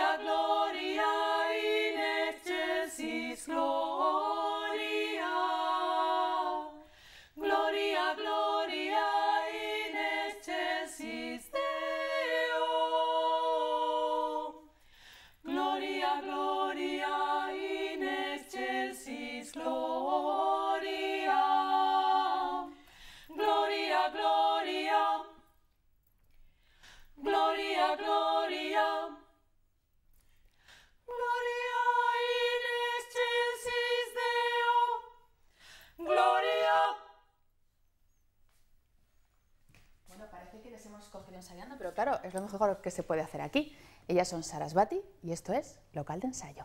gloria in excelsis gloria. Gloria, gloria in excelsis Deo. Gloria, gloria in excelsis gloria. Gloria, gloria. Gloria, gloria. Gloria in excelsis Deo. Gloria. Bueno, parece que les hemos cogido ensayando, pero claro, es lo mejor que se puede hacer aquí. Ellas son Sarasvati y esto es Local de Ensayo.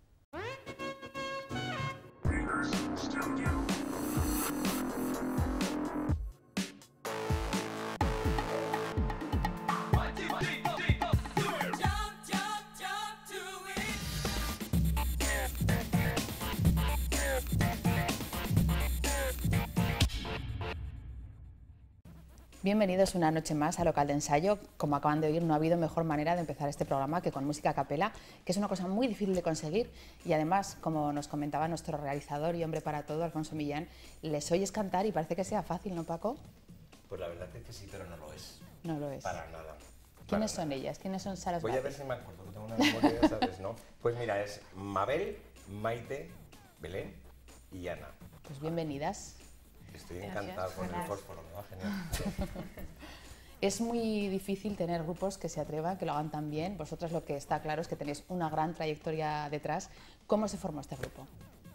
Bienvenidos una noche más a Local de Ensayo. Como acaban de oír, no ha habido mejor manera de empezar este programa que con música a capela, que es una cosa muy difícil de conseguir y además, como nos comentaba nuestro realizador y hombre para todo, Alfonso Millán, les oyes cantar y parece que sea fácil, ¿no, Paco? Pues la verdad es que sí, pero no lo es. No lo es. Para nada. ¿Quiénes son ellas? ¿Quiénes son Sarasvati? Voy a ver si me acuerdo, que tengo una memoria, ¿sabes? ¿No? Pues mira, es Mabel, Maite, Belén y Ana. Pues bienvenidas. Estoy encantado con el fósforo, me va genial. Es muy difícil tener grupos que se atrevan, que lo hagan tan bien. Vosotras lo que está claro es que tenéis una gran trayectoria detrás. ¿Cómo se formó este grupo?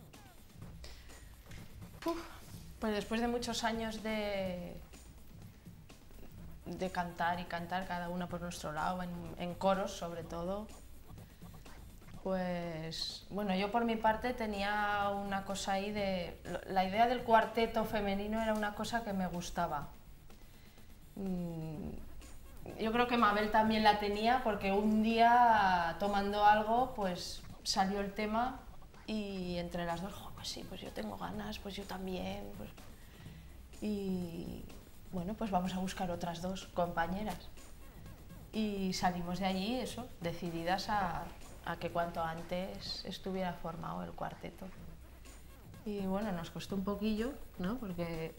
Pues después de muchos años de cantar y cantar, cada una por nuestro lado, en coros sobre todo, pues bueno, yo por mi parte tenía una cosa ahí de... La idea del cuarteto femenino era una cosa que me gustaba. Yo creo que Mabel también la tenía porque un día tomando algo pues salió el tema y entre las dos, "Jo, pues sí, pues yo tengo ganas, pues yo también". Pues... Y bueno, pues vamos a buscar otras dos compañeras. Y salimos de allí, eso, decididas a que cuanto antes estuviera formado el cuarteto. Y bueno, nos costó un poquillo, ¿no? Porque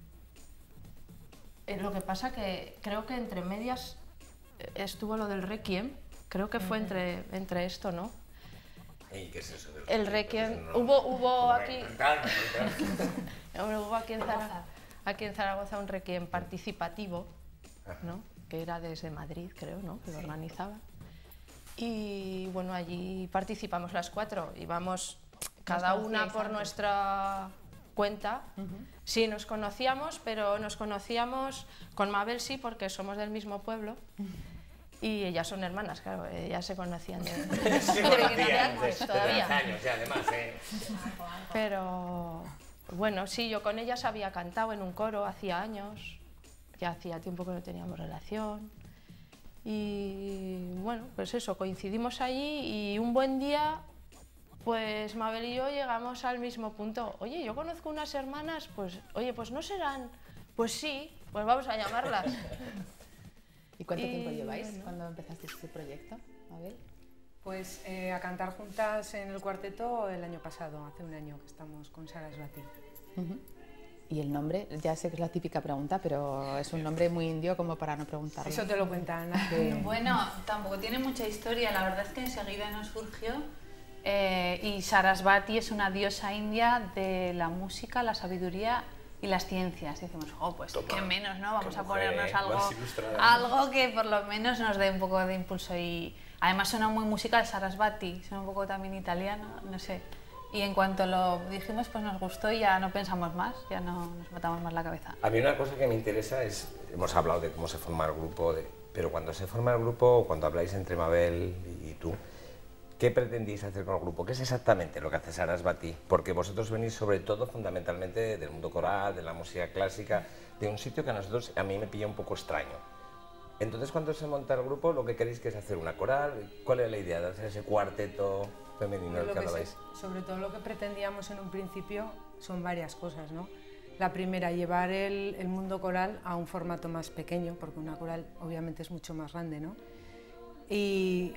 lo que pasa que creo que entre medias estuvo lo del Requiem, creo que fue entre esto, ¿no? ¿Y qué es eso del El Requiem, no, hubo aquí... Hombre, Hubo aquí en Zaragoza un Requiem participativo, ¿no? Que era desde Madrid, creo, ¿no? Que lo organizaba. Y bueno, allí participamos las cuatro, íbamos cada una por nuestra cuenta. Sí, nos conocíamos, pero nos conocíamos con Mabel sí, porque somos del mismo pueblo. Y ellas son hermanas, claro, ellas se conocían de todavía. Años ya, además, ¿eh? Pero bueno, sí, yo con ellas había cantado en un coro hacía años, ya hacía tiempo que no teníamos relación. Y bueno, pues eso, coincidimos allí y un buen día, pues Mabel y yo llegamos al mismo punto. Oye, yo conozco unas hermanas, pues, oye, pues no serán, pues sí, pues vamos a llamarlas. ¿Y cuánto tiempo lleváis bueno, cuando empezasteis este proyecto, Mabel? Pues a cantar juntas en el cuarteto el año pasado, hace un año que estamos con Sarasvati. ¿Y el nombre? Ya sé que es la típica pregunta, pero es un nombre muy indio como para no preguntarlo. Eso te lo cuenta Ana. Bueno, tampoco tiene mucha historia, la verdad es que enseguida nos surgió y Sarasvati es una diosa india de la música, la sabiduría y las ciencias. Y decimos, oh, pues qué menos, ¿no? Vamos a ponernos algo que por lo menos nos dé un poco de impulso. Y además suena muy musical, Sarasvati, suena un poco también italiano, no sé. Y en cuanto lo dijimos, pues nos gustó y ya no pensamos más, ya no nos matamos más la cabeza. A mí una cosa que me interesa es, hemos hablado de cómo se forma el grupo, pero cuando se forma el grupo, cuando habláis entre Mabel y tú, ¿qué pretendís hacer con el grupo? ¿Qué es exactamente lo que hace Sarasvati? Porque vosotros venís sobre todo fundamentalmente del mundo coral, de la música clásica, de un sitio que a mí me pilla un poco extraño. Entonces, cuando se monta el grupo, lo que queréis que es hacer una coral. ¿Cuál es la idea de hacer ese cuarteto femenino del que hablabais? Sobre todo lo que pretendíamos en un principio son varias cosas, ¿no? La primera, llevar el mundo coral a un formato más pequeño, porque una coral obviamente es mucho más grande, ¿no? Y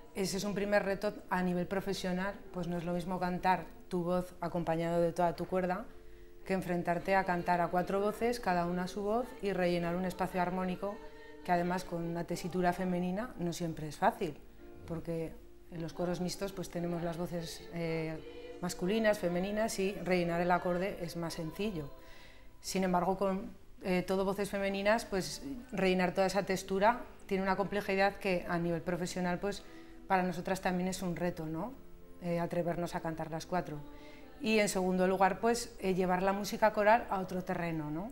ese es un primer reto a nivel profesional, pues no es lo mismo cantar tu voz acompañado de toda tu cuerda que enfrentarte a cantar a 4 voces, cada una a su voz, y rellenar un espacio armónico que además con una tesitura femenina no siempre es fácil, porque en los coros mixtos pues tenemos las voces masculinas, femeninas, y rellenar el acorde es más sencillo. Sin embargo, con todo voces femeninas, pues rellenar toda esa textura tiene una complejidad que a nivel profesional pues para nosotras también es un reto, ¿no? Atrevernos a cantar las 4. Y en segundo lugar, pues llevar la música coral a otro terreno, ¿no?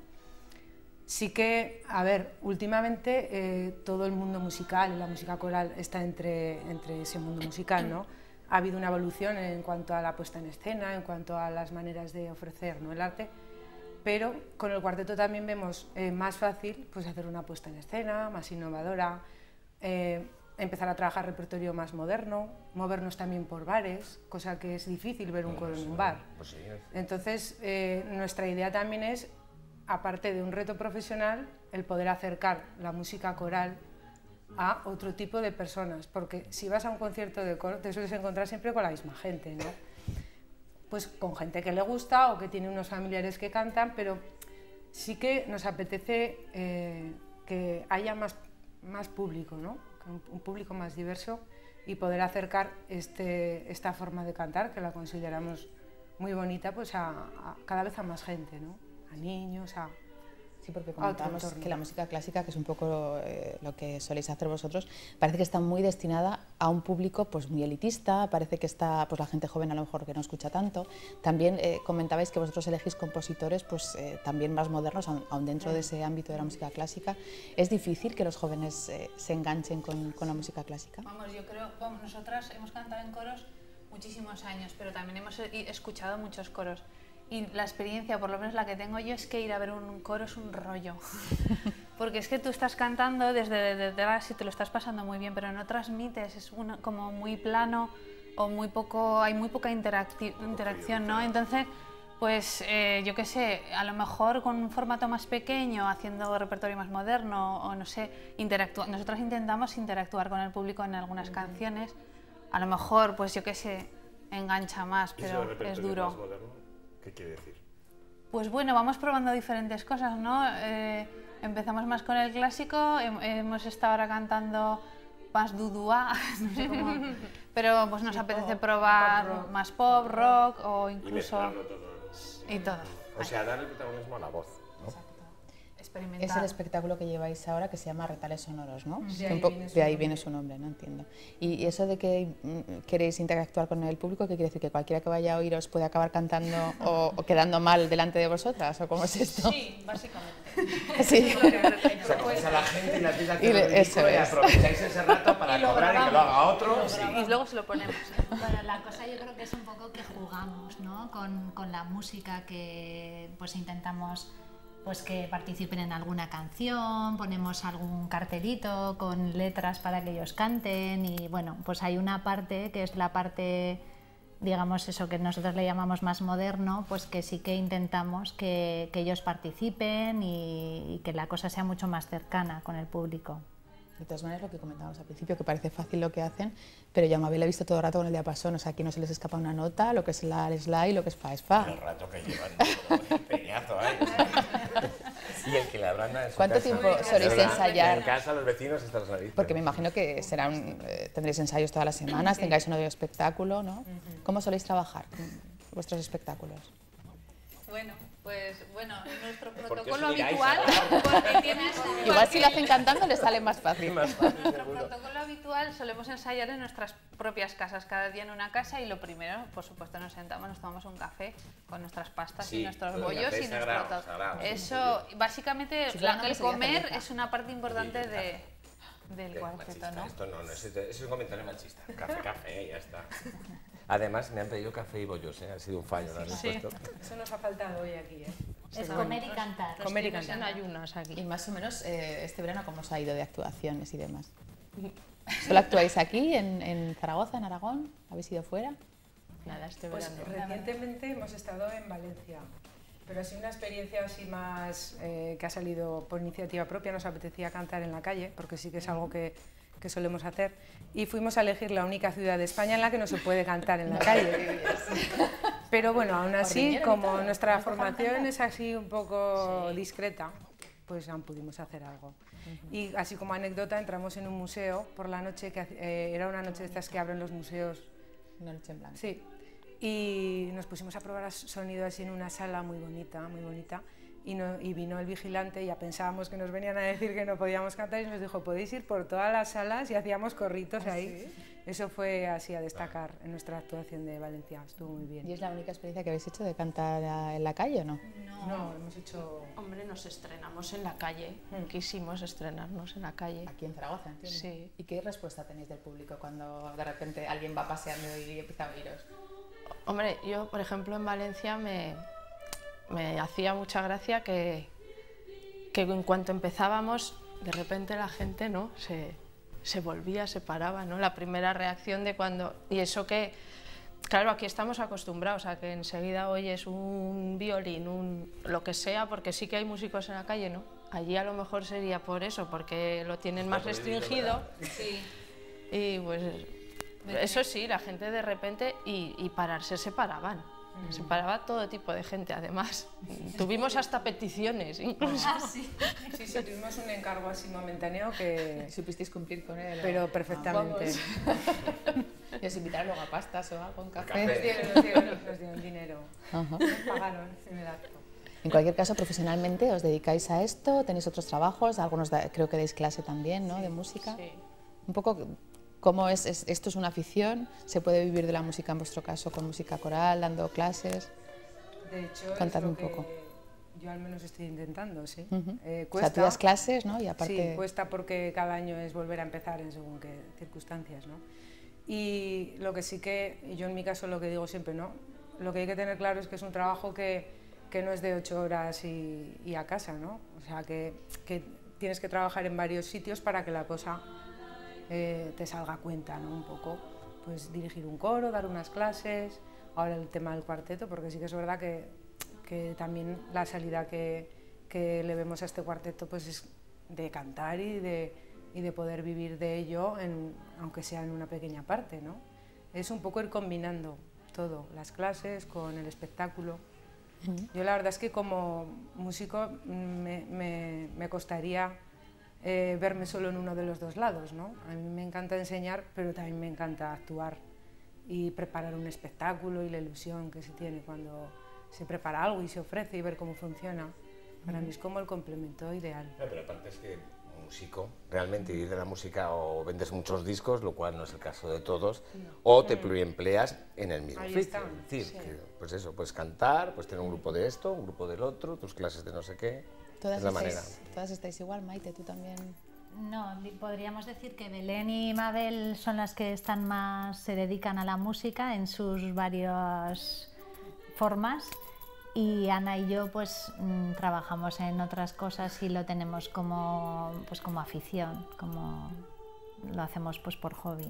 Sí que, a ver, últimamente todo el mundo musical y la música coral está entre ese mundo musical, ¿no? Ha habido una evolución en cuanto a la puesta en escena, en cuanto a las maneras de ofrecer, ¿no?, el arte, pero con el cuarteto también vemos más fácil pues hacer una puesta en escena, más innovadora, empezar a trabajar repertorio más moderno, movernos también por bares, cosa que es difícil ver un coro en un bar. Entonces, nuestra idea también es, aparte de un reto profesional, el poder acercar la música coral a otro tipo de personas, porque si vas a un concierto de coro te sueles encontrar siempre con la misma gente, ¿no? Pues con gente que le gusta o que tiene unos familiares que cantan, pero sí que nos apetece que haya más público, ¿no? Un público más diverso, y poder acercar esta forma de cantar, que la consideramos muy bonita, pues cada vez a más gente, ¿no? A niños, a... Sí, porque comentábamos que la música clásica, que es un poco lo que soléis hacer vosotros, parece que está muy destinada a un público pues muy elitista, parece que está pues la gente joven a lo mejor que no escucha tanto. También comentabais que vosotros elegís compositores pues también más modernos, aun dentro de ese ámbito de la música clásica. ¿Es difícil que los jóvenes se enganchen con la música clásica? Vamos, yo creo, nosotras hemos cantado en coros muchísimos años, pero también hemos escuchado muchos coros. Y la experiencia, por lo menos la que tengo yo, es que ir a ver un coro es un rollo. Porque es que tú estás cantando desde detrás y te lo estás pasando muy bien, pero no transmites, es como muy plano o hay muy poca interacción, ¿no? Entonces, pues yo qué sé, a lo mejor con un formato más pequeño, haciendo repertorio más moderno, o no sé, nosotras intentamos interactuar con el público en algunas canciones, a lo mejor, pues yo qué sé, engancha más, pero es duro. Más moderno? ¿Qué quiere decir? Pues bueno, vamos probando diferentes cosas, ¿no? Empezamos más con el clásico, hemos estado ahora cantando más dudúa, no sé cómo, pero pues nos apetece probar más pop, rock o incluso... Y todo. O sea, dar el protagonismo a la voz, ¿no? Experimentar. Es el espectáculo que lleváis ahora, que se llama Retales Sonoros, ¿no? De ahí viene su nombre, no entiendo. Y eso de que queréis interactuar con el público, ¿qué quiere decir? ¿Que cualquiera que vaya a oíros puede acabar cantando o quedando mal delante de vosotras? ¿O cómo es esto? Sí, básicamente. Sí. O sea, coges a la gente y la tira Y eso y es. aprovecháis ese rato para cobrar y que lo haga otro. Sí. Y luego se lo ponemos. Bueno, la cosa yo creo que es un poco que jugamos, ¿no? con la música, que pues intentamos pues que participen en alguna canción, ponemos algún cartelito con letras para que ellos canten, y bueno, pues hay una parte que es la parte, digamos, eso que nosotros le llamamos más moderno, pues que sí que intentamos que ellos participen y que la cosa sea mucho más cercana con el público. De todas maneras, lo que comentábamos al principio, que parece fácil lo que hacen, pero yo a Mabel he visto todo el rato con el diapasón, o sea, aquí no se les escapa una nota, lo que es la es la y lo que es fa es fa. El rato que llevan, el peñazo ahí. Y el que la branda en su ¿Cuánto casa. tiempo soléis ensayar? En casa los vecinos están las narices. Porque me imagino que tendréis ensayos todas las semanas, tengáis un nuevo espectáculo, ¿no? ¿Cómo soléis trabajar vuestros espectáculos? Bueno, pues nuestro ¿Por qué protocolo os miráis habitual, ahora? porque tienes Igual si lo hacen cantando les sale más fácil. nuestro protocolo habitual solemos ensayar en nuestras propias casas, cada día en una casa, y lo primero, por supuesto, nos sentamos, nos tomamos un café con nuestras pastas Sí, y nuestros el bollos café y nuestro sagrado, todo. sagrado. Eso, básicamente, Si fuera una el sería comer cerveza. es una parte importante Sí, del Qué cuarteto, machista, ¿no? Esto no es un comentario machista. Café, ya está. Además, me han pedido café y bollos, ¿eh? Ha sido un fallo, ¿no? Sí. Eso nos ha faltado hoy aquí, ¿eh? Es comer y cantar. Comer y En cantar. ayunas aquí. Y más o menos este verano, ¿cómo os ha ido de actuaciones y demás? ¿Solo actuáis aquí, en Zaragoza, en Aragón? ¿Habéis ido fuera? Nada, este Pues verano. recientemente hemos estado en Valencia, pero ha sido una experiencia así más que ha salido por iniciativa propia. Nos apetecía cantar en la calle, porque sí que es algo que que solemos hacer, y fuimos a elegir la única ciudad de España en la que no se puede cantar en la calle. Pero bueno, aún así, como nuestra formación es así un poco discreta, pues aún pudimos hacer algo. Y así como anécdota, entramos en un museo por la noche, que era una noche de estas que abren los museos. Una noche en blanco. Sí, y nos pusimos a probar sonido así en una sala muy bonita, y vino el vigilante, y ya pensábamos que nos venían a decir que no podíamos cantar, y nos dijo, podéis ir por todas las salas, y hacíamos corritos ahí. ¿Sí? Eso fue así a destacar en nuestra actuación de Valencia, estuvo muy bien. ¿Y es la única experiencia que habéis hecho de cantar en la calle o no? No, hemos hecho... Hombre, nos estrenamos en la calle, quisimos estrenarnos en la calle. Aquí en Zaragoza, entiendo. Sí. ¿Y qué respuesta tenéis del público cuando de repente alguien va paseando y empieza a oíros? Hombre, yo, por ejemplo, en Valencia me hacía mucha gracia que en cuanto empezábamos, de repente la gente, ¿no?, se volvía, se paraba, ¿no? La primera reacción de cuando... Y eso que, claro, aquí estamos acostumbrados a que enseguida oyes un violín, lo que sea, porque sí que hay músicos en la calle, ¿no? Allí a lo mejor sería por eso, porque lo tienen más restringido. Sí. Y pues eso sí, la gente de repente, y pararse se paraban. Se paraba todo tipo de gente, además. Tuvimos hasta peticiones, incluso. Sí, tuvimos un encargo así momentáneo que... ¿Supisteis cumplir con él? Pero perfectamente. ¿Y os invitaron luego a pastas o algo, un café? Nos dieron dinero. Nos pagaron en el acto. En cualquier caso, profesionalmente, ¿os dedicáis a esto? ¿Tenéis otros trabajos? Algunos creo que dais clase también, ¿no?, de música. Sí. Un poco... ¿Cómo es? ¿Esto es una afición? ¿Se puede vivir de la música en vuestro caso con música coral, dando clases? De hecho, contadme es lo un poco. Que yo al menos estoy intentando, sí. Cuesta. O sea, tú das clases, ¿no? Y aparte... Sí, cuesta porque cada año es volver a empezar en según qué circunstancias, ¿no? Y lo que sí que, yo en mi caso lo que digo siempre, ¿no?, lo que hay que tener claro es que es un trabajo que no es de 8 horas y a casa, ¿no? O sea, que tienes que trabajar en varios sitios para que la cosa... te salga a cuenta, ¿no? Un poco, pues dirigir un coro, dar unas clases, ahora el tema del cuarteto, porque sí que es verdad que también la salida que le vemos a este cuarteto pues es de cantar y de poder vivir de ello, aunque sea en una pequeña parte, ¿no? Es un poco ir combinando todo, las clases con el espectáculo. Yo la verdad es que como músico me costaría verme solo en uno de los dos lados, ¿no? A mí me encanta enseñar, pero también me encanta actuar y preparar un espectáculo y la ilusión que se tiene cuando se prepara algo y se ofrece y ver cómo funciona. Para mí es como el complemento ideal. No, pero aparte es que músico, realmente vivir de la música o vendes muchos discos, lo cual no es el caso de todos, o te pluriempleas en el mismo oficio. Es decir, que, pues eso, pues cantar, pues tener un grupo de esto, un grupo del otro, tus clases de no sé qué. Todas es la manera. Todas estáis igual, Maite, tú también. No, podríamos decir que Belén y Mabel son las que están más, se dedican a la música en sus varias formas, y Ana y yo pues trabajamos en otras cosas y lo tenemos como, pues, como afición, como lo hacemos pues por hobby.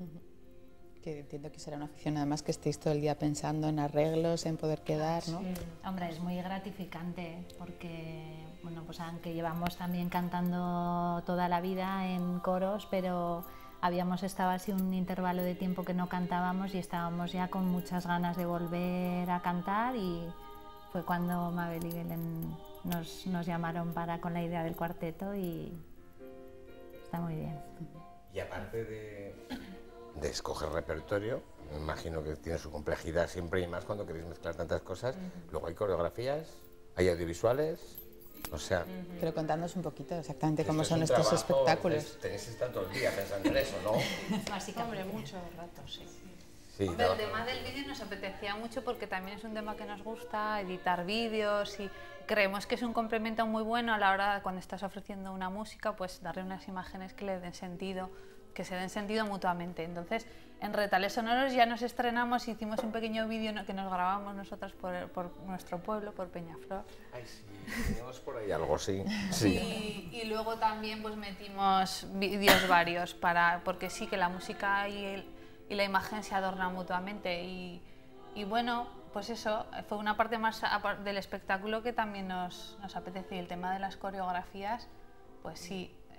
Que entiendo que será una afición, además que estéis todo el día pensando en arreglos, en poder quedar, ¿no? Sí. Hombre, es muy gratificante porque, bueno, pues aunque llevamos también cantando toda la vida en coros, pero habíamos estado así un intervalo de tiempo que no cantábamos y estábamos ya con muchas ganas de volver a cantar, y fue cuando Mabel y Belén nos llamaron con la idea del cuarteto, y está muy bien. Y aparte de escoger repertorio, me imagino que tiene su complejidad siempre, y más cuando queréis mezclar tantas cosas, luego hay coreografías, hay audiovisuales, o sea... Pero contadnos un poquito exactamente cómo es son un estos trabajo, espectáculos. Tenéis que estar todo el día pensando en eso, ¿no? Hombre, mucho rato, sí. Sí, Hombre, el tema del vídeo nos apetecía mucho porque también es un tema que nos gusta, editar vídeos, y creemos que es un complemento muy bueno a la hora de cuando estás ofreciendo una música, pues darle unas imágenes que le den sentido, que se den sentido mutuamente. Entonces, en Retales Sonoros ya nos estrenamos, hicimos un pequeño vídeo que nos grabamos nosotras por nuestro pueblo, por Peñaflor. Ay, sí, tenemos por ahí algo, sí. Y luego también pues metimos vídeos varios, porque sí que la música y la imagen se adornan mutuamente, y bueno, pues eso, fue una parte más del espectáculo que también nos apetece. Y el tema de las coreografías, pues sí,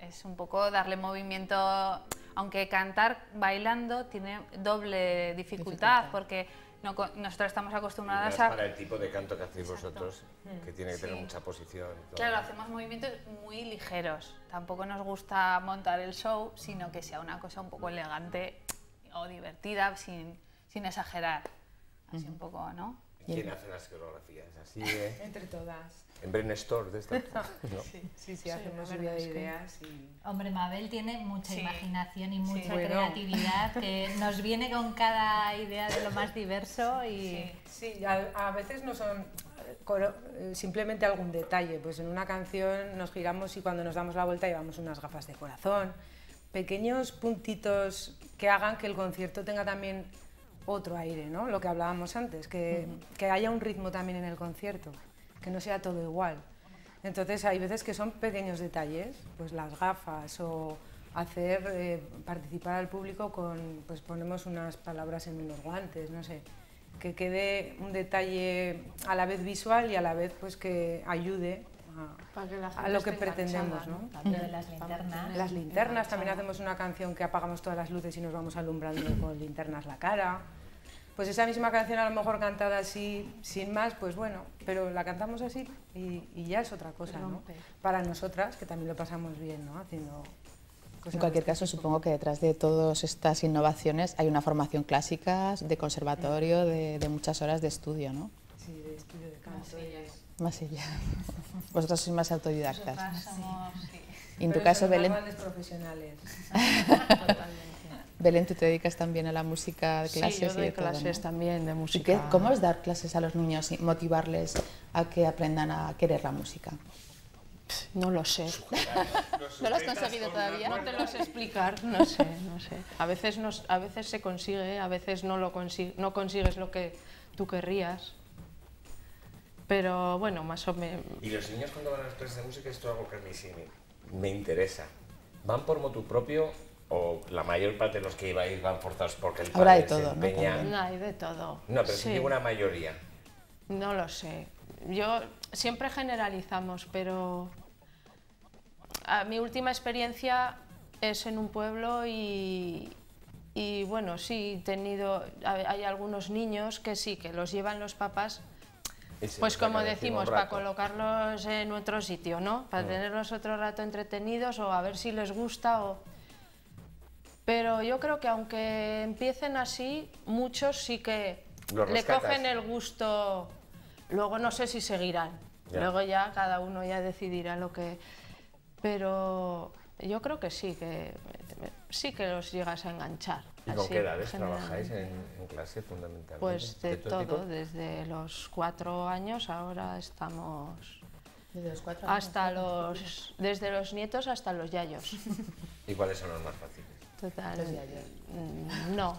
es un poco darle movimiento, aunque cantar bailando tiene doble dificultad, porque nosotros estamos acostumbradas a... Para el tipo de canto que hacéis vosotros, que tiene que tener mucha posición. Y todo. Claro, hacemos movimientos muy ligeros. Tampoco nos gusta montar el show, sino que sea una cosa un poco elegante o divertida, sin exagerar. Así un poco, ¿no? ¿Y quién hace las coreografías? Así, Entre todas. En brainstorm de esta. ¿No? Sí, hacemos lluvia de ideas. Hombre, Mabel tiene mucha Sí. imaginación y mucha Bueno. creatividad, que nos viene con cada idea de lo más diverso y... Sí, a veces no son simplemente algún detalle. Pues en una canción nos giramos y cuando nos damos la vuelta llevamos unas gafas de corazón. Pequeños puntitos que hagan que el concierto tenga también otro aire, ¿no? Lo que hablábamos antes, que haya un ritmo también en el concierto, que no sea todo igual. Entonces hay veces que son pequeños detalles, pues las gafas o hacer participar al público con, pues ponemos unas palabras en unos guantes, no sé, que quede un detalle a la vez visual y a la vez pues que ayude Para que la a gente lo que esté pretendemos, enganchada, ¿no? Lo de las linternas. Las linternas, también hacemos una canción que apagamos todas las luces y nos vamos alumbrando con linternas la cara. Pues esa misma canción a lo mejor cantada así, sin más, pues bueno, pero la cantamos así y ya es otra cosa, ¿no? Para nosotras, que también lo pasamos bien, ¿no? Haciendo cosas. En cualquier caso, supongo que detrás de todas estas innovaciones hay una formación clásica, de conservatorio, de muchas horas de estudio, ¿no? Sí, de estudio de canto. Más allá. Vosotros sois más autodidactas. Y en tu Pero caso, son más Belén, grandes profesionales. Belén, tú te dedicas también a la música de clases Sí, yo y doy de todo, clases ¿no? también de ¿Y música. cómo es dar clases a los niños y motivarles a que aprendan a querer la música? No lo sé. ¿No lo has conseguido todavía? No te lo sé explicar, no sé. A veces se consigue, a veces no consigues lo que tú querrías. Pero bueno, más o menos. Y los niños cuando van a las clases de música, esto es algo que a mí sí me interesa. ¿Van por motu propio o la mayor parte de los que ibais van forzados porque el Habrá padre de todo, se ¿no? empeña? También. No, hay de todo. No, pero sí digo una mayoría. No lo sé. Yo siempre generalizamos, pero mi última experiencia es en un pueblo y bueno, sí, hay algunos niños que sí, que los llevan los papás, pues como decimos, para colocarlos en otro sitio, ¿no? Para tenerlos otro rato entretenidos o a ver si les gusta o... Pero yo creo que aunque empiecen así, muchos sí que le cogen el gusto. Luego no sé si seguirán. Ya. Luego ya cada uno ya decidirá lo que... Pero yo creo que sí que los llegas a enganchar. ¿Y con así, qué edades generalmente. trabajáis en clase fundamentalmente? Pues de todo tipo? todo, desde los 4 años, ahora estamos... Desde los 4 años. Desde los nietos hasta los yayos. ¿Y cuáles son los más fáciles? Total. No,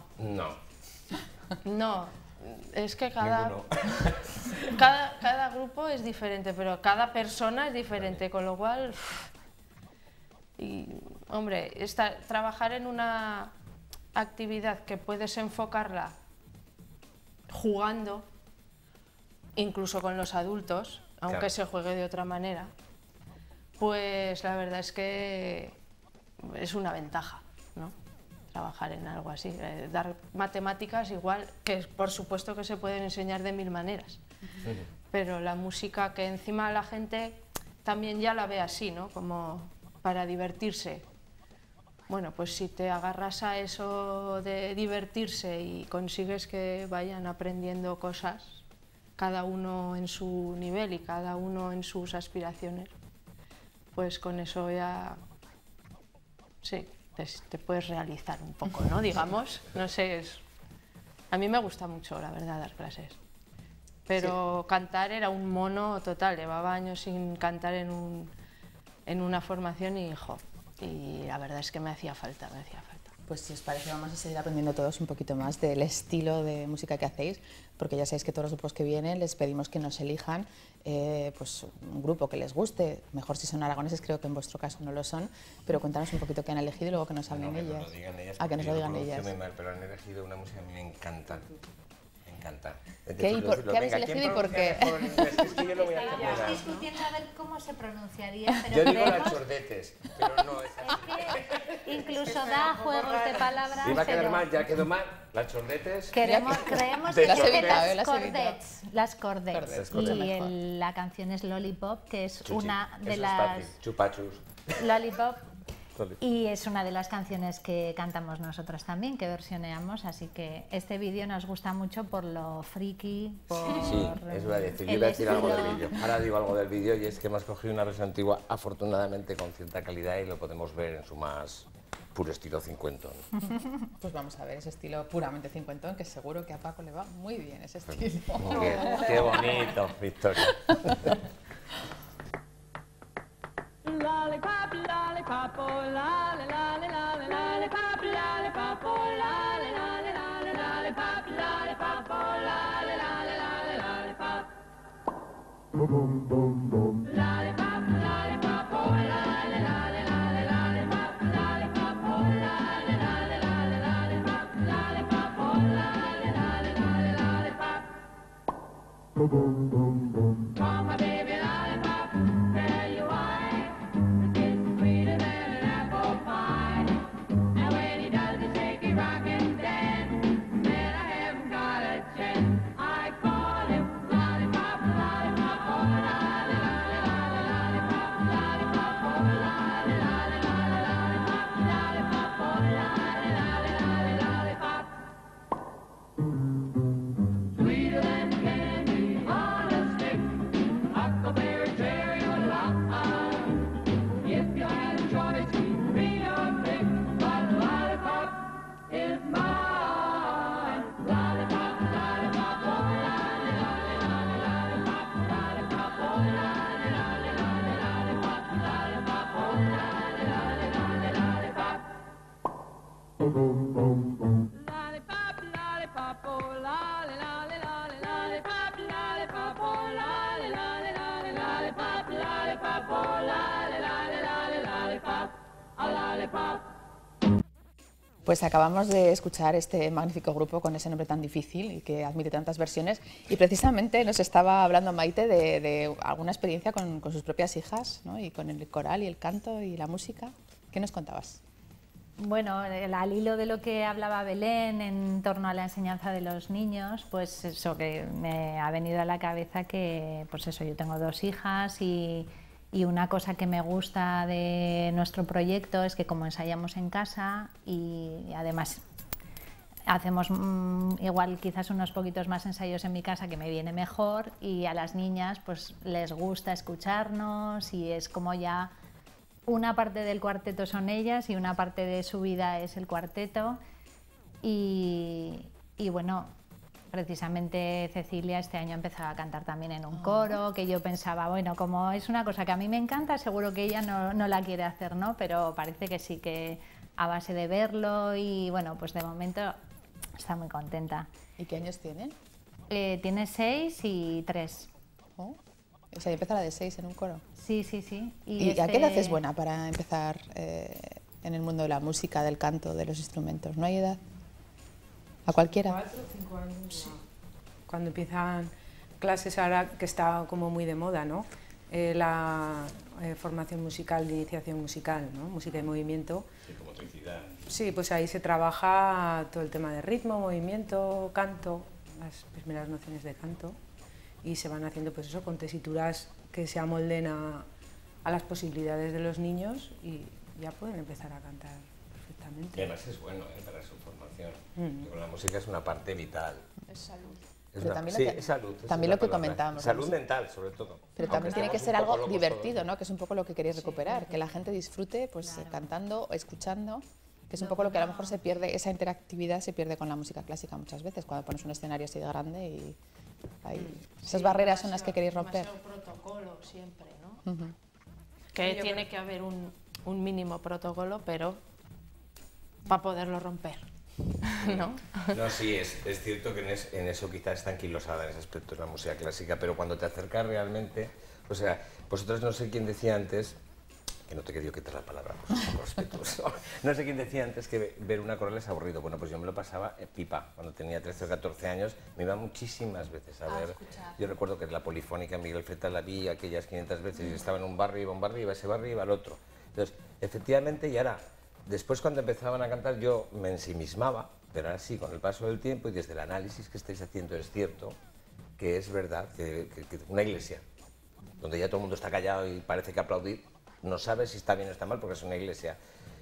No, es que ninguno. cada grupo es diferente, pero cada persona es diferente, con lo cual, y, hombre, trabajar en una actividad que puedes enfocarla jugando, incluso con los adultos, aunque Claro. se juegue de otra manera, pues la verdad es que es una ventaja, ¿no? Trabajar en algo así, dar matemáticas igual, que por supuesto que se pueden enseñar de 1000 maneras, pero la música que encima la gente también ya la ve así, ¿no? Como para divertirse. Bueno, pues si te agarras a eso de divertirse y consigues que vayan aprendiendo cosas, cada uno en su nivel y cada uno en sus aspiraciones, pues con eso ya, sí, te puedes realizar un poco, ¿no? Digamos, no sé, a mí me gusta mucho, la verdad, dar clases. Pero cantar era un mono total, llevaba años sin cantar en una formación y la verdad es que me hacía falta. Pues si os parece vamos a seguir aprendiendo todos un poquito más del estilo de música que hacéis, porque ya sabéis que todos los grupos que vienen les pedimos que nos elijan pues un grupo que les guste, mejor si son aragoneses, creo que en vuestro caso no lo son, pero cuéntanos un poquito qué han elegido y luego que nos hablen ellas. Que nos lo digan ellas. Que nos lo digan porque yo ellas. pronuncio muy mal, pero han elegido una música que a mí me encanta. Me encanta. ¿Qué habéis elegido y por qué? Es que yo no voy a hacer Estamos nada. discutiendo a ver cómo se pronunciaría, pero Yo digo creemos- las chordetes, pero no es así. es que incluso da juegos de palabras. Iba a quedar pero mal, ya quedó mal. Las chordetes. creemos De que Las he dicen evitado, las las he evitado. cordets. Las cordets. Cordets, Y mucho mejor. la canción es Lollipop, que es Chuchi, una de eso es las... fácil. Chupachus. Lollipop. Y es una de las canciones que cantamos nosotras también, que versioneamos, así que este vídeo nos gusta mucho por lo friki, por Sí, eso iba a decir. Yo el iba a decir algo del estilo. vídeo. Ahora digo algo del vídeo y es que hemos cogido una versión antigua, afortunadamente con cierta calidad y lo podemos ver en su más puro estilo cincuentón. Pues vamos a ver ese estilo puramente cincuentón, que seguro que a Paco le va muy bien ese estilo. Qué bonito, Victoria. Lollipop, lollipop, oh, lolly, lolly, lolly, lollipop, lollipop, oh, lolly, lolly, lolly, lollipop, lollipop, oh, lolly, lolly, lolly, lollipop. Lollipop, lollipop, oh, lolly, lolly, lolly, lollipop, lollipop, oh, lolly, lolly, lolly, lollipop, lollipop, oh, lolly, lolly, lolly, lollipop. Call my baby lollipop, tell you why. It's sweeter than an apple pie. And when he does the shaky rock and dance, man, I haven't got a chance. I call him lollipop, lollipop, oh, lolly, lolly, lolly, lollipop, lollipop, oh, lolly, lolly, lolly, lollipop, lollipop, oh, lolly, lolly, lolly, lollipop. Sweeter than candy on a stick, huckleberry, cherry, or lime. If you had a choice, you'd be your pick, but lollipop is mine. Lollipop, lollipop, oh, lolly, lolly, lolly, lollipop, lollipop, oh, lolly, lolly, lolly, lollipop, lollipop, oh, lolly, lolly, lolly, lollipop. Lollipop, lollipop, oh, lolly, lolly, lolly, lollipop, lollipop, oh, lolly, lolly, lolly, lollipop, lollipop, oh, lolly, lolly, lolly, lollipop, a lollipop. Pues acabamos de escuchar este magnífico grupo con ese nombre tan difícil y que admite tantas versiones. Y precisamente nos estaba hablando Maite de alguna experiencia con sus propias hijas, ¿no? Y con el coral y el canto y la música. ¿Qué nos contabas? Bueno, al hilo de lo que hablaba Belén en torno a la enseñanza de los niños, pues eso que me ha venido a la cabeza que, pues eso, yo tengo 2 hijas y una cosa que me gusta de nuestro proyecto es que como ensayamos en casa y además hacemos igual quizás unos poquitos más ensayos en mi casa que me viene mejor y a las niñas pues les gusta escucharnos y es como ya una parte del cuarteto son ellas y una parte de su vida es el cuarteto y bueno, precisamente Cecilia este año ha empezado a cantar también en un coro, que yo pensaba, bueno, como es una cosa que a mí me encanta, seguro que ella no la quiere hacer, ¿no? Pero parece que sí, que a base de verlo y bueno, pues de momento está muy contenta. ¿Y qué años tiene? Tiene 6 y 3. Oh. O sea, empieza la de 6 en un coro. Sí, sí, sí. ¿Y a qué edad es buena para empezar en el mundo de la música, del canto, de los instrumentos? ¿No hay edad? ¿A cualquiera? 4 o 5 años. Sí. Cuando empiezan clases ahora que está como muy de moda, ¿no? La formación musical, de iniciación musical, ¿no? Música y movimiento. Sí, como motricidad. Sí, pues ahí se trabaja todo el tema de ritmo, movimiento, canto, las primeras nociones de canto y se van haciendo pues eso con tesituras que se amolden a las posibilidades de los niños y ya pueden empezar a cantar perfectamente. Y además es bueno para su formación. La música es una parte vital. Es salud. Es Pero una- también sí, lo que- es salud. esa también es lo que la palabra. comentábamos, Salud ¿no? mental, sobre todo. Pero Aunque también tiene que estemos ser un poco algo locos divertido, todos. ¿no? Que es un poco lo que queréis recuperar, que la gente disfrute pues cantando, escuchando, que es un poco lo que a lo mejor se pierde, esa interactividad se pierde con la música clásica muchas veces, cuando pones un escenario así de grande y esas barreras son las que queréis romper. Demasiado protocolo siempre, ¿no? Que tiene que haber un mínimo protocolo, pero para poderlo romper, ¿no? No, sí, es cierto que en eso quizás está anquilosada en ese aspecto de la música clásica, pero cuando te acercas realmente, o sea, vosotros no sé quién decía antes que no te quería quitar la palabra, pues, con respetuoso. No sé quién decía antes que ver una coral es aburrido. Bueno, pues yo me lo pasaba pipa. Cuando tenía 13 o 14 años me iba muchísimas veces a ver. escuchar. Yo recuerdo que la Polifónica en Miguel Feta la vi aquellas 500 veces y estaba en un barrio, iba a un barrio, iba a ese barrio, iba al otro. Entonces, efectivamente, y ahora, después cuando empezaban a cantar yo me ensimismaba, pero ahora sí, con el paso del tiempo y desde el análisis que estáis haciendo es cierto que es verdad que una iglesia donde ya todo el mundo está callado y parece que aplaudir, no sabe si está bien o está mal porque es una iglesia.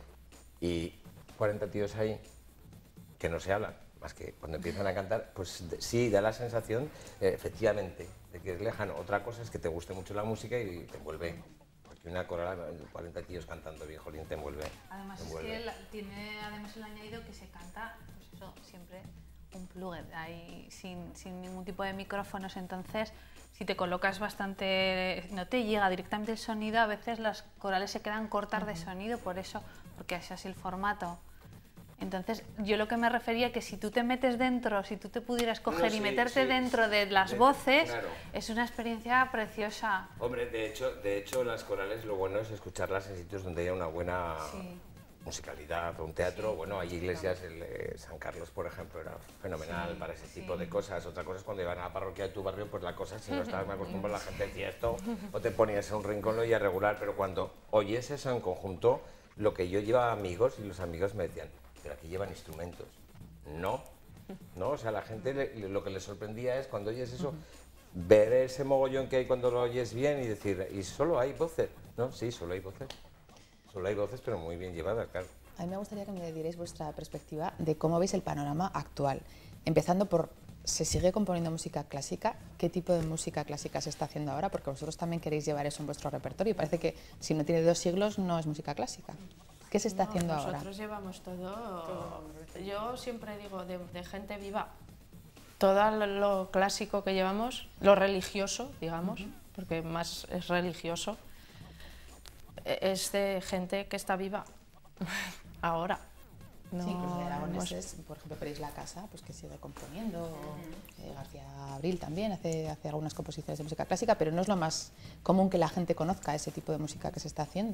Y 40 tíos ahí que no se hablan, más que cuando empiezan a cantar, pues sí, da la sensación, efectivamente, de que es lejano. Otra cosa es que te guste mucho la música y te envuelve. Porque una coral, 40 tíos cantando bien, jolín, te envuelve. Además, es que tiene además el añadido que se canta, pues eso, siempre un plugin, ahí sin ningún tipo de micrófonos, entonces si te colocas bastante, no te llega directamente el sonido, a veces las corales se quedan cortas de sonido, por eso, porque es así el formato. Entonces, yo lo que me refería que si tú te metes dentro, si tú te pudieras coger y meterte dentro de las voces, claro, es una experiencia preciosa. Hombre, de hecho las corales lo bueno es escucharlas en sitios donde haya una buena musicalidad, un teatro, bueno, hay iglesias, San Carlos, por ejemplo, era fenomenal para ese tipo de cosas. Otra cosa es cuando iban a la parroquia de tu barrio, pues la cosa, si no estabas más acostumbrado, la gente decía esto, o te ponías en un rincón, lo oía regular, pero cuando oyes eso en conjunto, lo que yo llevaba amigos y los amigos me decían, pero aquí llevan instrumentos. No, o sea, la gente lo que le sorprendía es cuando oyes eso, ver ese mogollón que hay cuando lo oyes bien y decir, ¿y solo hay voces? No, sí, solo hay voces. Solo hay voces, pero muy bien llevadas, claro. A mí me gustaría que me dierais vuestra perspectiva de cómo veis el panorama actual. Empezando por, ¿se sigue componiendo música clásica? ¿Qué tipo de música clásica se está haciendo ahora? Porque vosotros también queréis llevar eso en vuestro repertorio y parece que si no tiene 2 siglos no es música clásica. ¿Qué se está haciendo ahora? Nosotros llevamos todo. Yo siempre digo, de gente viva, todo lo clásico que llevamos, lo religioso, digamos, porque más es religioso, es de gente que está viva ahora. No, sí, incluso de aragoneses, por ejemplo, Peris La Casa, pues que sigue componiendo, García Abril también hace algunas composiciones de música clásica, pero no es lo más común que la gente conozca ese tipo de música que se está haciendo.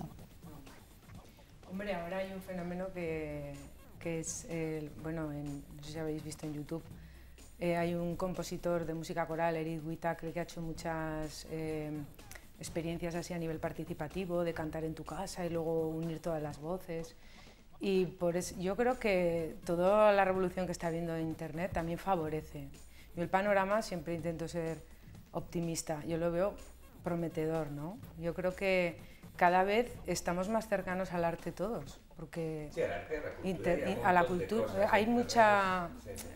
Hombre, ahora hay un fenómeno que es, bueno, no sé si habéis visto en YouTube, hay un compositor de música coral, Eric Whittaker, que ha hecho muchas experiencias así a nivel participativo, de cantar en tu casa y luego unir todas las voces. Y por eso, yo creo que toda la revolución que está habiendo en Internet también favorece. Yo el panorama siempre intento ser optimista, yo lo veo prometedor, ¿no? Yo creo que cada vez estamos más cercanos al arte todos, porque sí, al arte, a la cultura hay muchas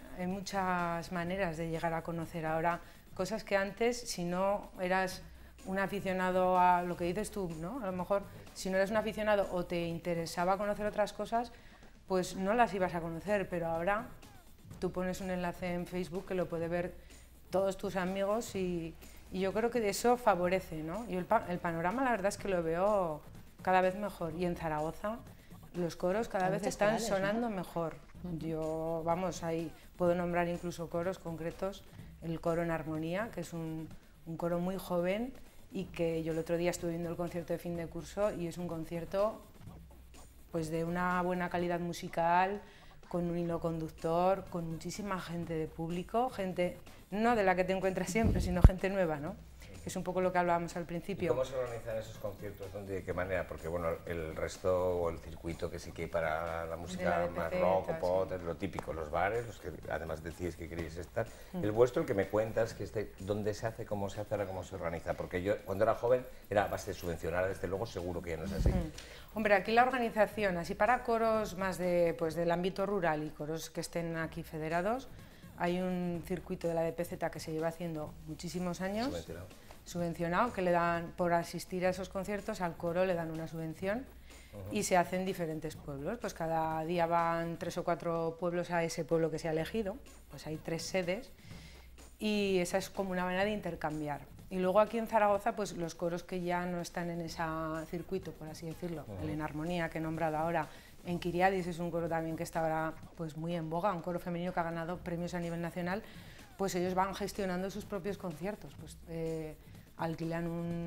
maneras de llegar a conocer ahora cosas que antes, si no eras un aficionado a lo que dices tú, ¿no? A lo mejor si no eres un aficionado o te interesaba conocer otras cosas, pues no las ibas a conocer, pero ahora tú pones un enlace en Facebook que lo puede ver todos tus amigos y yo creo que de eso favorece, ¿no? Yo el panorama la verdad es que lo veo cada vez mejor y en Zaragoza los coros cada vez están sonando mejor. Yo, vamos, ahí puedo nombrar incluso coros concretos, el coro en Armonía, que es un coro muy joven y que yo el otro día estuve viendo el concierto de fin de curso y es un concierto pues de una buena calidad musical, con un hilo conductor, con muchísima gente de público, gente no de la que te encuentras siempre, sino gente nueva, ¿no? Que es un poco lo que hablábamos al principio. ¿Y cómo se organizan esos conciertos? ¿De qué manera? Porque bueno, el resto o el circuito que sí que hay para la música más rock o pop, es lo típico, los bares, los que además decís que queréis estar. El vuestro, el que me cuentas, que ¿dónde se hace, cómo se hace, ahora cómo se organiza? Porque yo cuando era joven era a base de subvencionar, desde luego seguro que ya no es así. Hombre, aquí la organización, así para coros más del ámbito rural y coros que estén aquí federados, hay un circuito de la DPZ que se lleva haciendo muchísimos años. Subvencionado, que le dan, por asistir a esos conciertos, al coro le dan una subvención y se hace en diferentes pueblos. Pues cada día van 3 o 4 pueblos a ese pueblo que se ha elegido, pues hay 3 sedes y esa es como una manera de intercambiar. Y luego aquí en Zaragoza, pues los coros que ya no están en ese circuito, por así decirlo, el En Armonía que he nombrado ahora, en Kiriadis es un coro también que está ahora pues muy en boga, un coro femenino que ha ganado premios a nivel nacional, pues ellos van gestionando sus propios conciertos. Pues, alquilan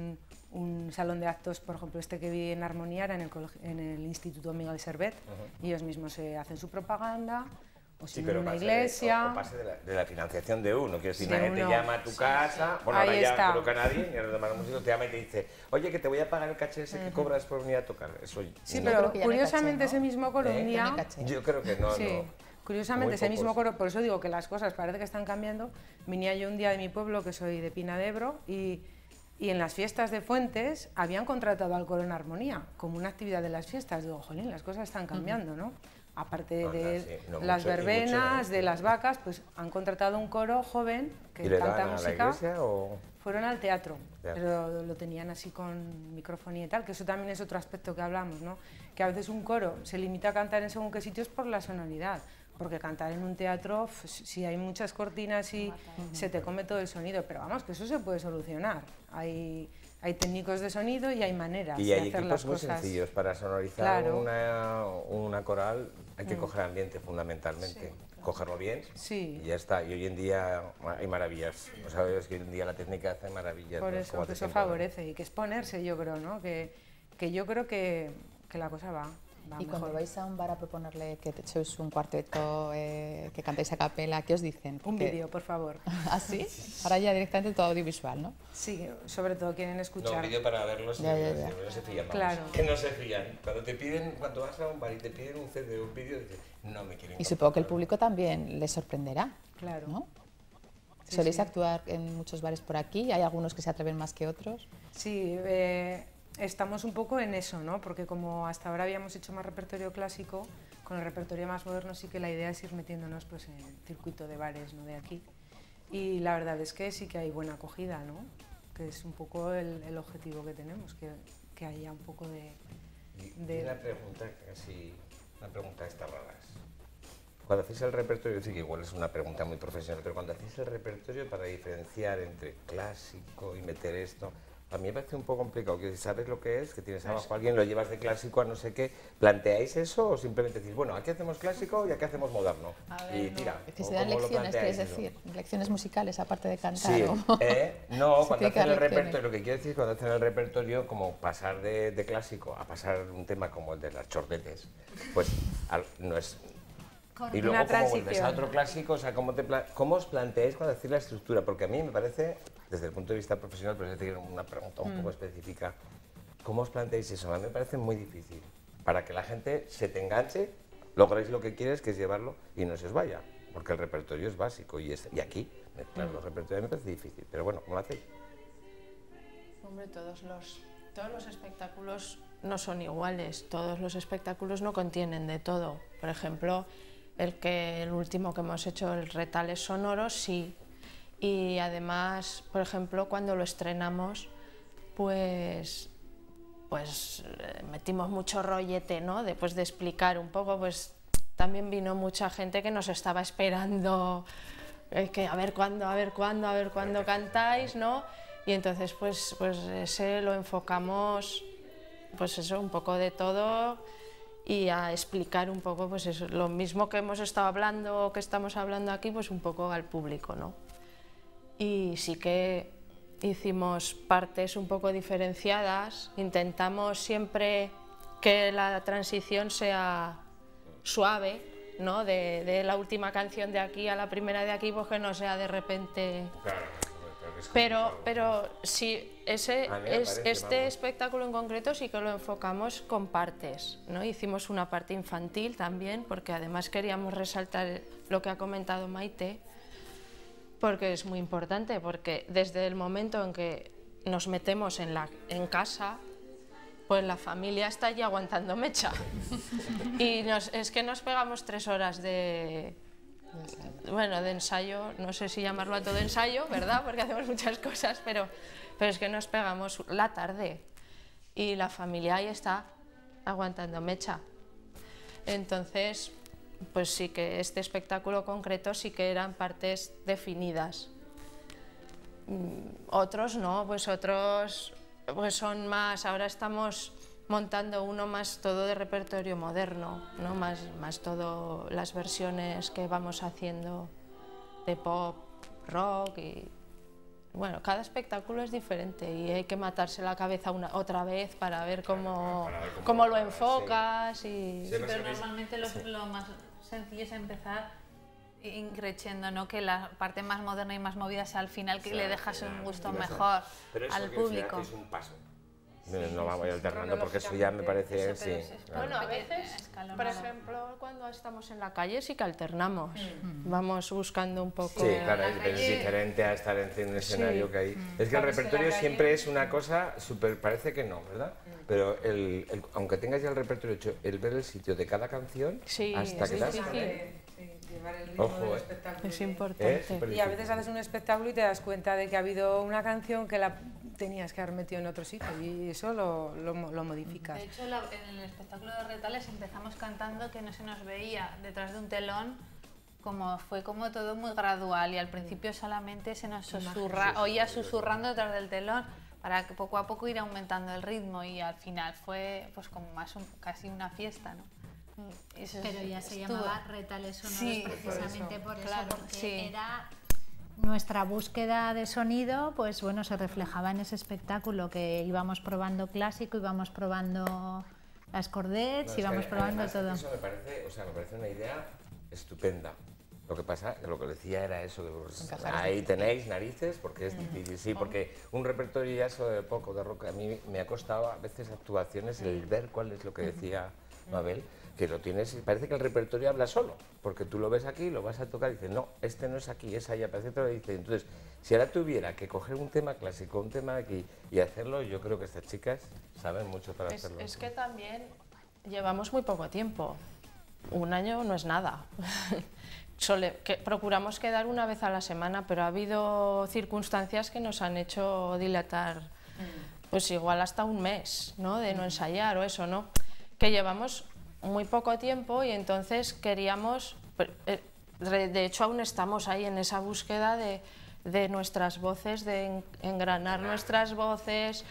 un salón de actos, por ejemplo, este que vi en Armonía era en el Instituto Miguel Servet, y ellos mismos se hacen su propaganda, o si no en una iglesia. O pase de la financiación de uno, quiero decir, Sí, nadie te uno. llama a tu casa, bueno, Ahí ahora ya está. creo que nadie, ni a los demás músicos te llama y te dice, oye, que te voy a pagar el caché ese que cobras por venir a tocar. Eso Sí, no. pero creo que ya no hay curiosamente caché, ¿no? ese mismo coro un ¿Eh? día... Ya no hay caché. Yo creo que no, Sí, no. curiosamente Muy ese mismo pocos. coro, por eso digo que las cosas parece que están cambiando. Venía yo un día de mi pueblo, que soy de Pina de Ebro, y en las fiestas de Fuentes habían contratado al coro en Armonía, como una actividad de las fiestas. Digo, jolín, las cosas están cambiando, ¿no? Aparte de sí, no las mucho, y verbenas, mucho, de las vacas, pues han contratado un coro joven que ¿Y le canta daban a la música. iglesia o...? Fueron al teatro, Ya. pero lo tenían así con microfonía y tal, que eso también es otro aspecto que hablamos, ¿no? Que a veces un coro se limita a cantar en según qué sitios por la sonoridad, porque cantar en un teatro, si hay muchas cortinas y se te come todo el sonido, pero vamos, que eso se puede solucionar. Hay técnicos de sonido y hay maneras Y de hay hacer las equipos muy cosas. sencillos para sonorizar Claro. una coral, hay que coger ambiente fundamentalmente, cogerlo bien Sí. y ya está. Y hoy en día hay maravillas, o sabes que hoy en día la técnica hace maravillas. Por ¿no? eso, Como que te eso sientas, ¿no? favorece y que es ponerse, yo creo, ¿no? Que yo creo que la cosa va Y cuando mejor. vais a un bar a proponerle que sois un cuarteto, que cantéis a capela, ¿qué os dicen? Un Que- vídeo, por favor. ¿Ah, sí? Ahora ya directamente todo audiovisual, ¿no? Sí, sobre todo quieren No, escuchar. vídeo para verlos, Ya, ya, ya. no se fían, vamos. Claro. Que no se fían. Cuando vas a un bar y te piden un CD o un vídeo, dices, no me quieren. Y supongo que el público también les sorprenderá, Claro. ¿no? Sí, ¿Soléis sí. actuar en muchos bares por aquí? ¿Hay algunos que se atreven más que otros? Sí, estamos un poco en eso, ¿no? Porque como hasta ahora habíamos hecho más repertorio clásico, con el repertorio más moderno sí que la idea es ir metiéndonos pues, en el circuito de bares, ¿no? De aquí. Y la verdad es que sí que hay buena acogida, ¿no? Que es un poco el objetivo que tenemos, que haya un poco de... Y una pregunta casi, una pregunta de estas raras. Cuando hacéis el repertorio, sí que igual es una pregunta muy profesional, pero cuando hacéis el repertorio para diferenciar entre clásico y meter esto, a mí me parece un poco complicado, que sabes lo que es, que tienes abajo a alguien, lo llevas de clásico a no sé qué, ¿planteáis eso o simplemente decís, bueno, aquí hacemos clásico y aquí hacemos moderno? Y tira. Es que ¿o se dan cómo lo lecciones, planteáis quieres eso? decir, lecciones musicales aparte de cantar. Sí, ¿o? no, Se cuando tiene que hacen dar el lecciones. repertorio, lo que quiero decir es cuando hacen el repertorio, como pasar de clásico a pasar un tema como el de las chordetes, pues no es... Y luego Una como vuelves a transición. otro clásico, o sea, ¿cómo os planteáis cuando hacéis la estructura? Porque a mí me parece, desde el punto de vista profesional, pero es decir, una pregunta un poco específica, ¿cómo os planteáis eso? A mí me parece muy difícil, para que la gente se te enganche, logréis lo que quieres, que es llevarlo y no se os vaya, porque el repertorio es básico y aquí, claro, los repertorios me parece difícil, pero bueno, ¿cómo lo hacéis? Hombre, todos los espectáculos no son iguales, todos los espectáculos no contienen de todo. Por ejemplo, el último que hemos hecho, el Retales Sonoros, sí. Y además, por ejemplo, cuando lo estrenamos, pues metimos mucho rollete, ¿no? Después de explicar un poco, pues también vino mucha gente que nos estaba esperando, que a ver cuándo cantáis, ¿no? Y entonces, pues ese lo enfocamos, pues eso, un poco de todo y a explicar un poco, pues eso, lo mismo que hemos estado hablando, que estamos hablando aquí, pues un poco al público, ¿no? Y sí que hicimos partes un poco diferenciadas, intentamos siempre que la transición sea suave, ¿no? De la última canción de aquí a la primera de aquí, pues que no sea de repente... Pero sí, este espectáculo en concreto sí que lo enfocamos con partes, ¿no? Hicimos una parte infantil también, porque además queríamos resaltar lo que ha comentado Maite, porque es muy importante, porque desde el momento en que nos metemos en casa, pues la familia está allí aguantando mecha. Y es que nos pegamos 3 horas de ensayo, no sé si llamarlo a todo ensayo, ¿verdad? Porque hacemos muchas cosas, pero es que nos pegamos la tarde y la familia ahí está aguantando mecha. Entonces, pues sí que este espectáculo concreto sí que eran partes definidas. Otros no, pues otros pues son más, ahora estamos montando uno más todo de repertorio moderno, ¿no? Más todo las versiones que vamos haciendo de pop, rock y Bueno, cada espectáculo es diferente y hay que matarse la cabeza otra vez para ver cómo lo enfocas. Sí, Pero normalmente lo más sencillo es empezar increciendo, ¿no? Que la parte más moderna y más movida sea al final, que le dejas un gusto mejor al público. Es un paso. No vamos a ir alternando porque eso ya me parece... Sí, Bueno, a veces, por ejemplo, cuando estamos en la calle sí que alternamos. Vamos buscando un poco... Sí, claro, es diferente a estar en un escenario que hay... Es que el repertorio siempre es una cosa súper... Parece que no, ¿verdad? Pero aunque tengas ya el repertorio hecho, el ver el sitio de cada canción hasta que das... Llevar el ritmo del espectáculo. Es importante. Y a veces haces un espectáculo y te das cuenta de que ha habido una canción que la tenías que haber metido en otro sitio y eso lo modificas. De hecho, en el espectáculo de Retales empezamos cantando que no se nos veía detrás de un telón, fue como todo muy gradual y al principio solamente se nos oía susurrando detrás del telón para que poco a poco ir aumentando el ritmo y al final fue pues como más casi una fiesta, ¿no? Pero ya se llamaba Retales Sonoros precisamente por eso, claro, porque era nuestra búsqueda de sonido, pues bueno, se reflejaba en ese espectáculo que íbamos probando clásico, íbamos probando las cordets, íbamos probando todo. Eso me parece una idea estupenda. Lo que pasa, lo que decía era eso, que ahí tenéis narices, porque es difícil, sí, porque un repertorio ya eso de poco de rock, a mí me ha costado a veces actuaciones el ver cuál es lo que decía Mabel, que lo tienes y parece que el repertorio habla solo, porque tú lo ves aquí, lo vas a tocar y dices, no, este no es aquí, es allá, parece que te lo dice. Entonces, si ahora tuviera que coger un tema clásico, un tema de aquí y hacerlo, yo creo que estas chicas saben mucho para hacerlo. Es que también llevamos muy poco tiempo, un año no es nada. Procuramos quedar una vez a la semana, pero ha habido circunstancias que nos han hecho dilatar, pues igual hasta un mes, ¿no? De no ensayar o eso, ¿no? Que llevamos muy poco tiempo y entonces queríamos, de hecho aún estamos ahí en esa búsqueda de nuestras voces, de engranar nuestras voces,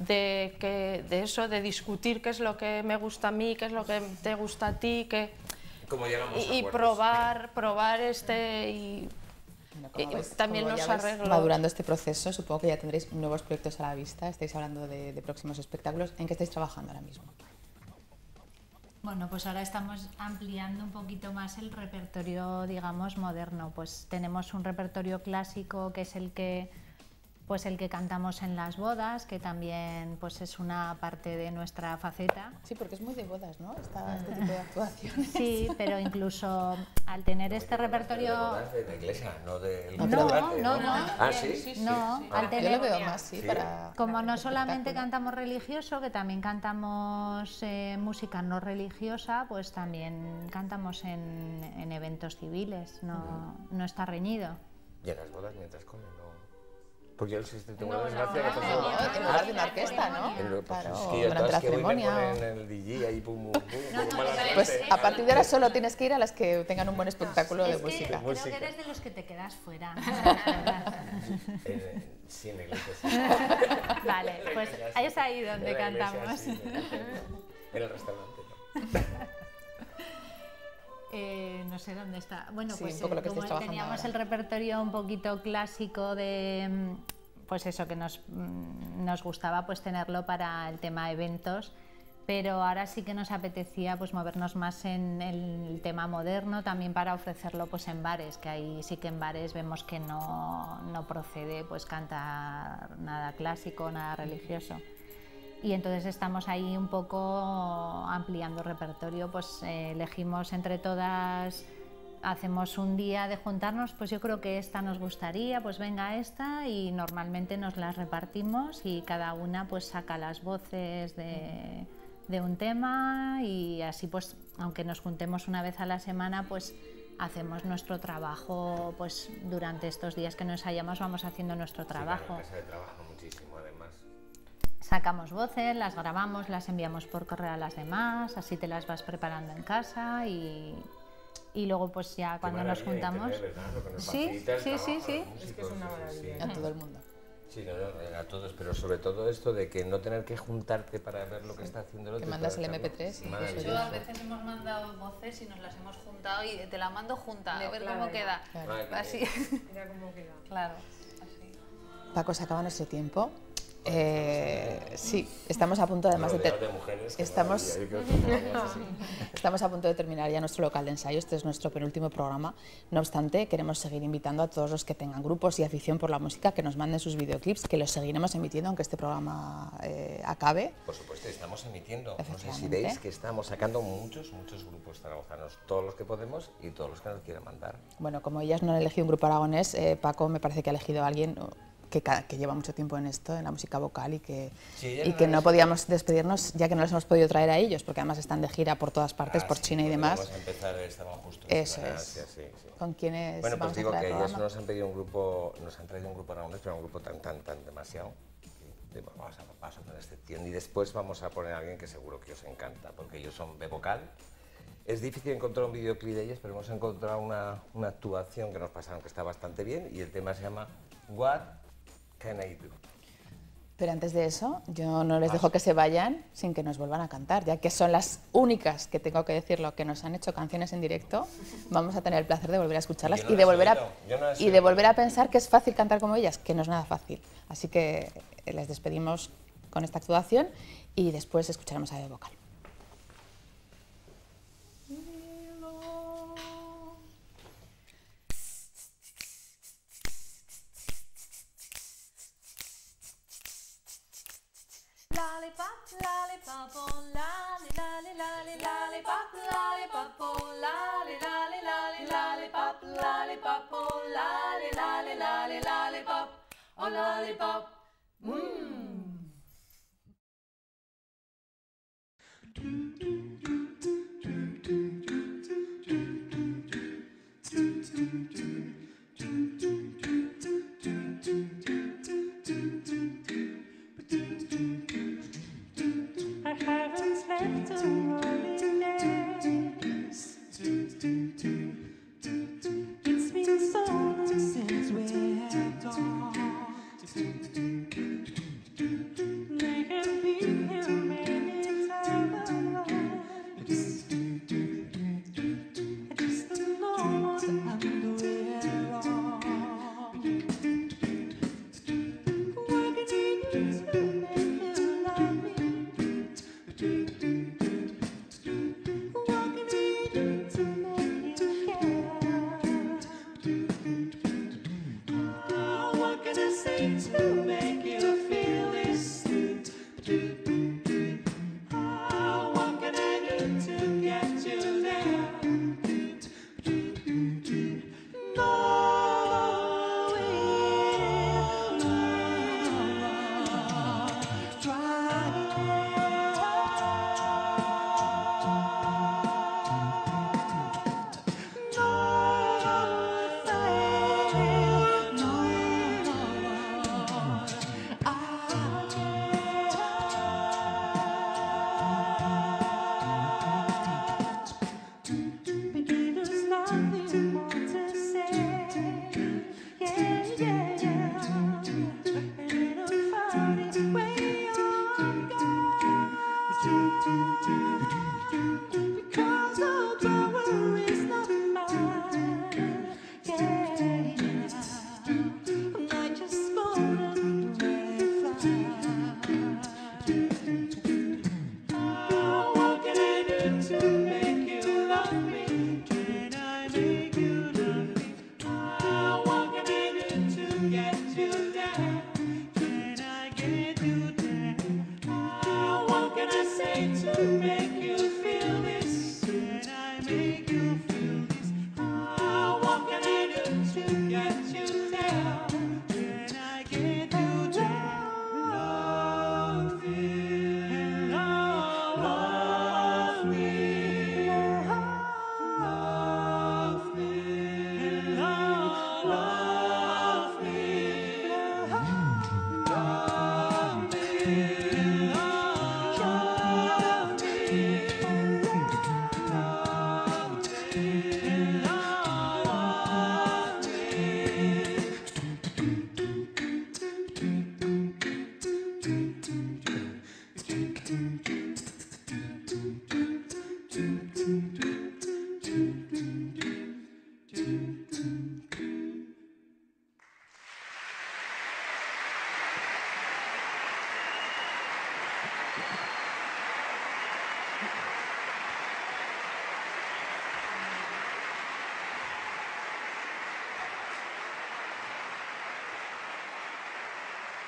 de discutir qué es lo que me gusta a mí, qué es lo que te gusta a ti, y probar y también los arreglos. Va durando este proceso, supongo que ya tendréis nuevos proyectos a la vista, estáis hablando de próximos espectáculos. ¿En qué estáis trabajando ahora mismo? Bueno, pues ahora estamos ampliando un poquito más el repertorio, digamos, moderno. Pues tenemos un repertorio clásico que es el que cantamos en las bodas, que también pues es una parte de nuestra faceta. Sí, porque es muy de bodas, ¿no? Este tipo de actuaciones. Sí, pero incluso al tener este repertorio... De bodas de la iglesia, no del... No. Ah, ¿sí? No, al Yo tener... lo veo más, sí, para... Como no solamente cantamos religioso, que también cantamos música no religiosa, pues también cantamos en eventos civiles, no está reñido. Y en las bodas mientras comen, ¿no? Porque yo tengo la No, desgracia en lugar de una orquesta, ¿no? Claro, durante la ceremonia. En el DJ ahí, pum, Pues a partir de ahora solo tienes que ir a las que tengan un buen espectáculo de música. Creo que eres de los que te quedas fuera. Sí, en la iglesia, sí. Vale, pues es ahí donde cantamos. En el restaurante, ¿no? No sé dónde está. Bueno, Sí, pues un poco lo que como estáis trabajando teníamos ahora. el repertorio un poquito clásico de, pues eso, que nos gustaba pues tenerlo para el tema eventos, pero ahora sí que nos apetecía pues movernos más en el tema moderno, también para ofrecerlo pues en bares, que ahí sí que en bares vemos que no procede pues cantar nada clásico, nada religioso. Y entonces estamos ahí un poco ampliando repertorio, pues elegimos entre todas, hacemos un día de juntarnos, pues yo creo que esta nos gustaría, pues venga esta, y normalmente nos las repartimos y cada una pues saca las voces de un tema y así pues aunque nos juntemos una vez a la semana pues hacemos nuestro trabajo, pues durante estos días que nos ensayamos vamos haciendo nuestro trabajo. Sí, trabajo muchísimo además. Sacamos voces, las grabamos, las enviamos por correo a las demás, así te las vas preparando en casa y luego pues ya cuando nos juntamos... Sí. Es que es una maravilla. A todo el mundo. Sí, a todos, pero sobre todo esto de que no tener que juntarte para ver lo que está haciendo el otro. Que mandas el MP3 y De hecho, a veces hemos mandado voces y nos las hemos juntado y te la mando junta, a ver cómo queda. Claro. Así. Mira cómo queda. Claro, así. Paco, se acaba nuestro tiempo. Sí, estamos a punto además estamos a punto de terminar ya nuestro local de ensayo. Este es nuestro penúltimo programa. No obstante, queremos seguir invitando a todos los que tengan grupos y afición por la música que nos manden sus videoclips, que los seguiremos emitiendo aunque este programa acabe. Por supuesto, estamos emitiendo. No sé si veis que estamos sacando muchos grupos zaragozanos, todos los que podemos y todos los que nos quieran mandar. Bueno, como ellas no han elegido un grupo aragonés, Paco me parece que ha elegido a alguien que lleva mucho tiempo en esto, en la música vocal, y que no podíamos despedirnos ya que no les hemos podido traer a ellos, porque además están de gira por todas partes, por China y demás. Vamos a empezar, estamos justo. Eso es. Sí. ¿Con quiénes bueno, pues vamos digo a traer que el ellos programa? nos han pedido un grupo, nos han traído un grupo aragonés, pero un grupo tan demasiado. Vamos a poner excepción y después vamos a poner a alguien que seguro que os encanta, porque ellos son B-vocal. Es difícil encontrar un videoclip de ellos, pero hemos encontrado una actuación que nos pasaron que está bastante bien y el tema se llama What Can I Do? Pero antes de eso, yo no les dejo que se vayan sin que nos vuelvan a cantar, ya que son las únicas, que tengo que decirlo, que nos han hecho canciones en directo. Vamos a tener el placer de volver a escucharlas y de volver a pensar que es fácil cantar como ellas, que no es nada fácil. Así que les despedimos con esta actuación y después escucharemos a B-vocal. Lollipop, lollipop, oh lolly, lolly, lolly, lollipop, lollipop, oh lolly, lolly, lolly, lollipop, lollipop, oh lolly, lolly, lolly, lollipop, oh lollipop, I haven't slept all in days. It's been so long since we had talked. They have been here many times. I just don't know what I'm doing wrong. What can I do to make you love me? What can I do to make you care? What can I say to make you feel this? What can I do to get you there? Because the power is not mine. I just wanna let it fly. What can I do to make you love me? Can I make you love me? What can I do to get you there? Can I get you there? What can I say to make you feel this? Can I make you feel this? What can I do to get you there? Can I get you there? Love me, love me, love me, love me, love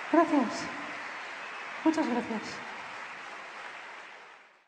Gracias. Muchas gracias.